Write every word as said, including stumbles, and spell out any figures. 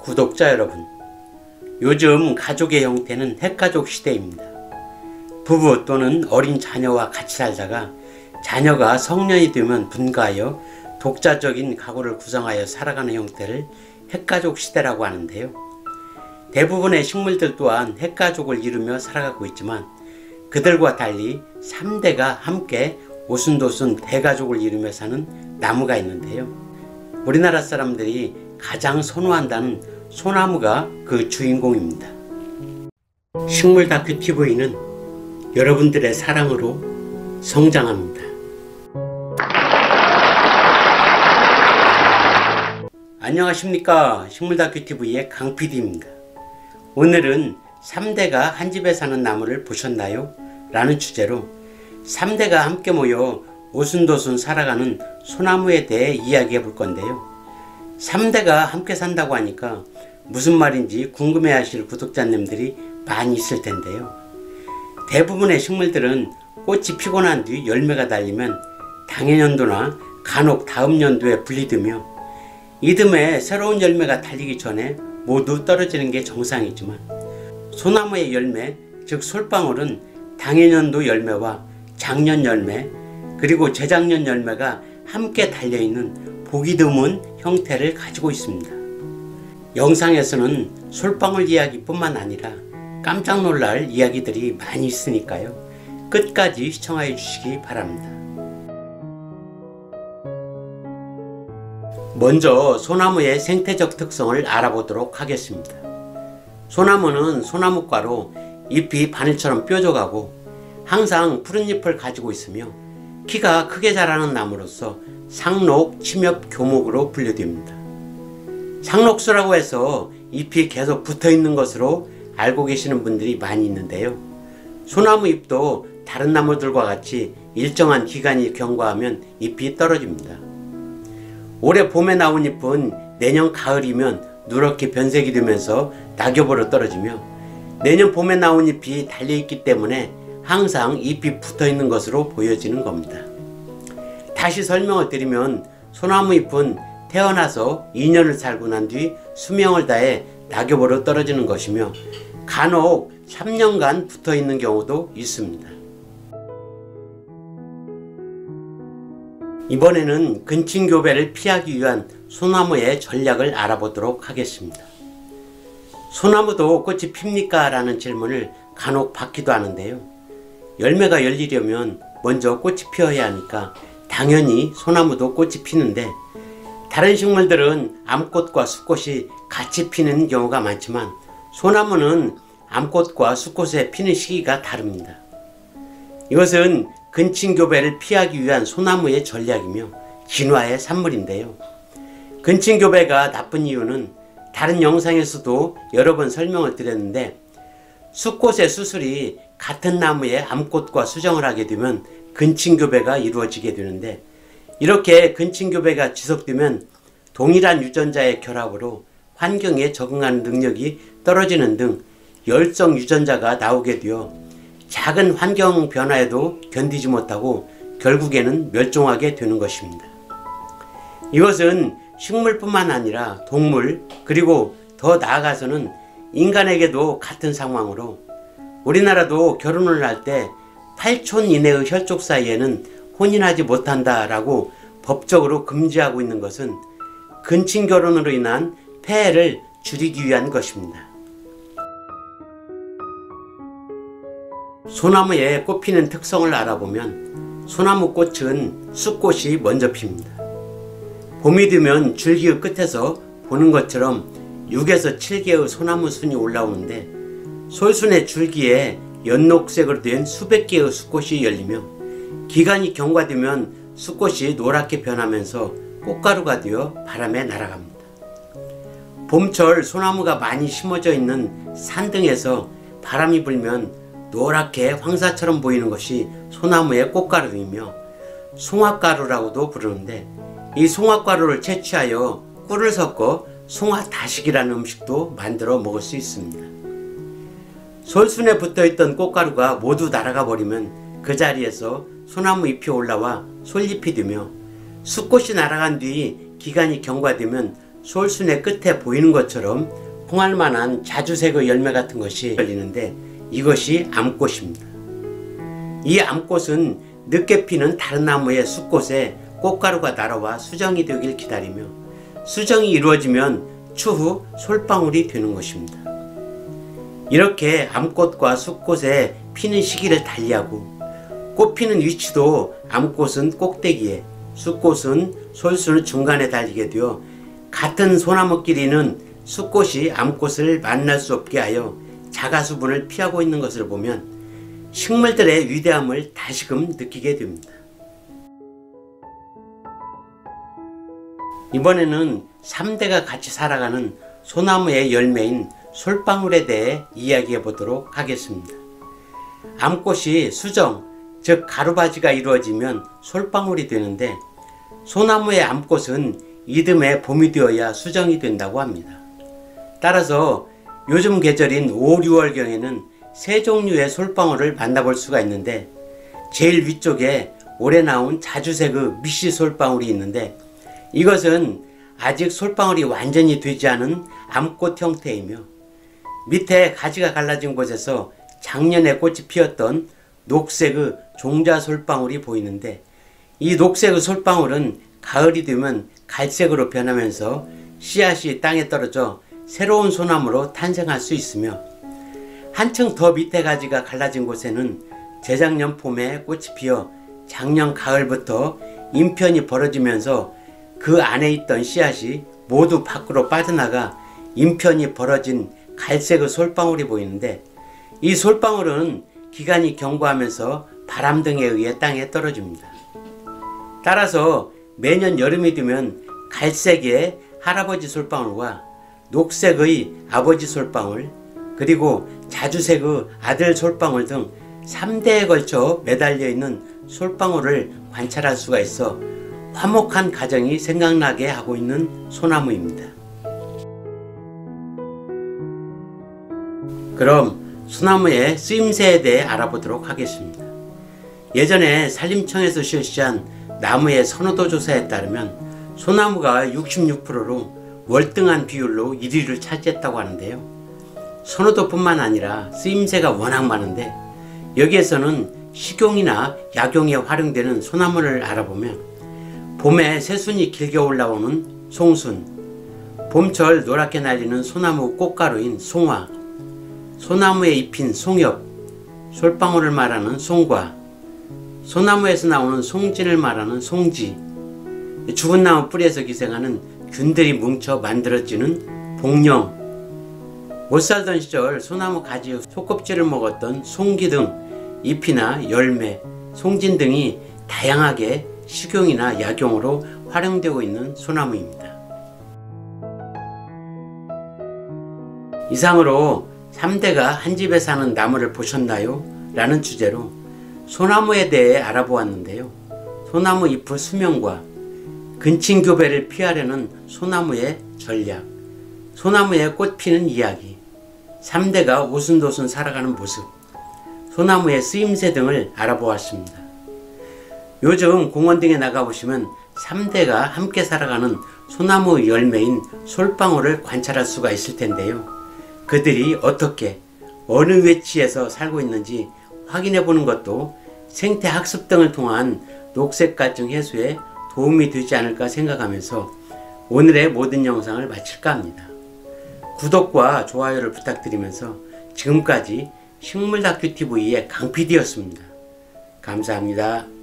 구독자 여러분, 요즘 가족의 형태는 핵가족 시대입니다. 부부 또는 어린 자녀와 같이 살다가 자녀가 성년이 되면 분가하여 독자적인 가구를 구성하여 살아가는 형태를 핵가족 시대라고 하는데요. 대부분의 식물들 또한 핵가족을 이루며 살아가고 있지만 그들과 달리 삼 대가 함께 오순도순 대가족을 이루며 사는 나무가 있는데요. 우리나라 사람들이 가장 선호한다는 소나무가 그 주인공입니다. 식물 다큐 티비는 여러분들의 사랑으로 성장합니다. 안녕하십니까. 식물 다큐 티비의 강피디입니다. 오늘은 삼 대가 한 집에 사는 나무를 보셨나요? 라는 주제로 삼 대가 함께 모여 오순도순 살아가는 소나무에 대해 이야기해 볼 건데요. 삼 대가 함께 산다고 하니까 무슨 말인지 궁금해 하실 구독자님들이 많이 있을 텐데요. 대부분의 식물들은 꽃이 피고 난 뒤 열매가 달리면 당해년도나 간혹 다음 연도에 분리되며 이듬해 새로운 열매가 달리기 전에 모두 떨어지는 게 정상이지만 소나무의 열매, 즉 솔방울은 당해년도 열매와 작년 열매 그리고 재작년 열매가 함께 달려있는 보기 드문 형태를 가지고 있습니다. 영상에서는 솔방울 이야기뿐만 아니라 깜짝 놀랄 이야기들이 많이 있으니까요. 끝까지 시청해 주시기 바랍니다. 먼저 소나무의 생태적 특성을 알아보도록 하겠습니다. 소나무는 소나무과로 잎이 바늘처럼 뾰족하고 항상 푸른 잎을 가지고 있으며 키가 크게 자라는 나무로서 상록, 침엽, 교목으로 분류됩니다. 상록수라고 해서 잎이 계속 붙어있는 것으로 알고 계시는 분들이 많이 있는데요. 소나무 잎도 다른 나무들과 같이 일정한 기간이 경과하면 잎이 떨어집니다. 올해 봄에 나온 잎은 내년 가을이면 누렇게 변색이 되면서 낙엽으로 떨어지며 내년 봄에 나온 잎이 달려있기 때문에 항상 잎이 붙어있는 것으로 보여지는 겁니다. 다시 설명을 드리면 소나무 잎은 태어나서 이 년을 살고 난 뒤 수명을 다해 낙엽으로 떨어지는 것이며 간혹 삼 년간 붙어있는 경우도 있습니다. 이번에는 근친교배를 피하기 위한 소나무의 전략을 알아보도록 하겠습니다. 소나무도 꽃이 핍니까? 라는 질문을 간혹 받기도 하는데요. 열매가 열리려면 먼저 꽃이 피어야 하니까 당연히 소나무도 꽃이 피는데 다른 식물들은 암꽃과 수꽃이 같이 피는 경우가 많지만 소나무는 암꽃과 수꽃의 피는 시기가 다릅니다. 이것은 근친교배를 피하기 위한 소나무의 전략이며 진화의 산물인데요. 근친교배가 나쁜 이유는 다른 영상에서도 여러 번 설명을 드렸는데 수꽃의 수술이 같은 나무의 암꽃과 수정을 하게 되면 근친교배가 이루어지게 되는데 이렇게 근친교배가 지속되면 동일한 유전자의 결합으로 환경에 적응하는 능력이 떨어지는 등 열성 유전자가 나오게 되어 작은 환경 변화에도 견디지 못하고 결국에는 멸종하게 되는 것입니다. 이것은 식물뿐만 아니라 동물 그리고 더 나아가서는 인간에게도 같은 상황으로 우리나라도 결혼을 할 때 팔 촌 이내의 혈족 사이에는 혼인하지 못한다라고 법적으로 금지하고 있는 것은 근친결혼으로 인한 폐해를 줄이기 위한 것입니다. 소나무의 꽃피는 특성을 알아보면 소나무 꽃은 수꽃이 먼저 핍니다. 봄이 되면 줄기의 끝에서 보는 것처럼 육에서 칠 개의 소나무 순이 올라오는데 솔순의 줄기에 연녹색으로 된 수백 개의 수꽃이 열리며 기간이 경과되면 수꽃이 노랗게 변하면서 꽃가루가 되어 바람에 날아갑니다. 봄철 소나무가 많이 심어져 있는 산 등에서 바람이 불면 노랗게 황사처럼 보이는 것이 소나무의 꽃가루이며 송화가루라고도 부르는데 이 송화가루를 채취하여 꿀을 섞어 송화다식이라는 음식도 만들어 먹을 수 있습니다. 솔순에 붙어있던 꽃가루가 모두 날아가 버리면 그 자리에서 소나무 잎이 올라와 솔잎이 되며 수꽃이 날아간 뒤 기간이 경과되면 솔순의 끝에 보이는 것처럼 홍할만한 자주색의 열매 같은 것이 열리는데 이것이 암꽃입니다. 이 암꽃은 늦게 피는 다른 나무의 숫꽃에 꽃가루가 날아와 수정이 되길 기다리며 수정이 이루어지면 추후 솔방울이 되는 것입니다. 이렇게 암꽃과 숫꽃의 피는 시기를 달리하고 꽃 피는 위치도 암꽃은 꼭대기에 숫꽃은 솔순 중간에 달리게 되어 같은 소나무끼리는 숫꽃이 암꽃을 만날 수 없게 하여 자가수분을 피하고 있는 것을 보면 식물들의 위대함을 다시금 느끼게 됩니다. 이번에는 삼 대가 같이 살아가는 소나무의 열매인 솔방울에 대해 이야기해 보도록 하겠습니다. 암꽃이 수정, 즉 가루바지가 이루어지면 솔방울이 되는데 소나무의 암꽃은 이듬해 봄이 되어야 수정이 된다고 합니다. 따라서 요즘 계절인 오, 유월경에는 세 종류의 솔방울을 만나볼 수가 있는데 제일 위쪽에 올해 나온 자주색의 미씨 솔방울이 있는데 이것은 아직 솔방울이 완전히 되지 않은 암꽃 형태이며 밑에 가지가 갈라진 곳에서 작년에 꽃이 피었던 녹색의 종자 솔방울이 보이는데 이 녹색의 솔방울은 가을이 되면 갈색으로 변하면서 씨앗이 땅에 떨어져 새로운 소나무로 탄생할 수 있으며 한층 더 밑에 가지가 갈라진 곳에는 재작년 봄에 꽃이 피어 작년 가을부터 인편이 벌어지면서 그 안에 있던 씨앗이 모두 밖으로 빠져나가 인편이 벌어진 갈색의 솔방울이 보이는데 이 솔방울은 기간이 경과하면서 바람 등에 의해 땅에 떨어집니다. 따라서 매년 여름이 되면 갈색의 할아버지 솔방울과 녹색의 아버지 솔방울 그리고 자주색의 아들 솔방울 등 삼 대에 걸쳐 매달려 있는 솔방울을 관찰할 수가 있어 화목한 가정이 생각나게 하고 있는 소나무입니다. 그럼 소나무의 쓰임새에 대해 알아보도록 하겠습니다. 예전에 산림청에서 실시한 나무의 선호도 조사에 따르면 소나무가 육십육 퍼센트로 월등한 비율로 일 위를 차지했다고 하는데요. 선호도뿐만 아니라 쓰임새가 워낙 많은데 여기에서는 식용이나 약용에 활용되는 소나무를 알아보면 봄에 새순이 길게 올라오는 송순, 봄철 노랗게 날리는 소나무 꽃가루인 송화, 소나무에 잎인 송엽, 솔방울을 말하는 송과, 소나무에서 나오는 송진을 말하는 송지, 죽은 나무 뿌리에서 기생하는 균들이 뭉쳐 만들어지는 복령, 못 살던 시절 소나무 가지 속껍질을 먹었던 송기 등 잎이나 열매, 송진 등이 다양하게 식용이나 약용으로 활용되고 있는 소나무입니다. 이상으로 삼 대가 한 집에 사는 나무를 보셨나요? 라는 주제로 소나무에 대해 알아보았는데요. 소나무 잎의 수명과 근친교배를 피하려는 소나무의 전략, 소나무의 꽃 피는 이야기, 삼 대가 오순도순 살아가는 모습, 소나무의 쓰임새 등을 알아보았습니다. 요즘 공원 등에 나가보시면 삼 대가 함께 살아가는 소나무 열매인 솔방울을 관찰할 수가 있을 텐데요. 그들이 어떻게 어느 위치에서 살고 있는지 확인해 보는 것도 생태 학습 등을 통한 녹색 갈증 해소에 도움이 되지 않을까 생각하면서 오늘의 모든 영상을 마칠까 합니다. 구독과 좋아요를 부탁드리면서 지금까지 식물다큐티비의 강피디였습니다. 감사합니다.